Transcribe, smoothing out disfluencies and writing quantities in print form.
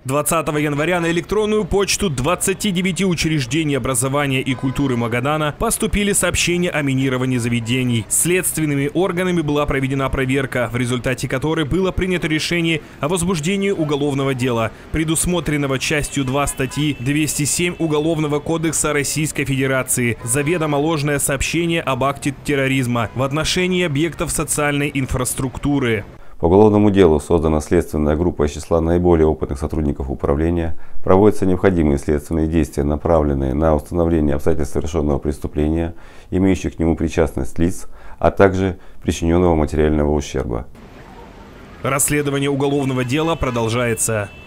20 января на электронную почту 29 учреждений образования и культуры Магадана поступили сообщения о минировании заведений. Следственными органами была проведена проверка, в результате которой было принято решение о возбуждении уголовного дела, предусмотренного частью 2 статьи 207 Уголовного кодекса Российской Федерации, заведомо ложное сообщение об акте терроризма в отношении объектов социальной инфраструктуры. По уголовному делу создана следственная группа из числа наиболее опытных сотрудников управления. Проводятся необходимые следственные действия, направленные на установление обстоятельств совершенного преступления, имеющих к нему причастность лиц, а также причиненного материального ущерба. Расследование уголовного дела продолжается.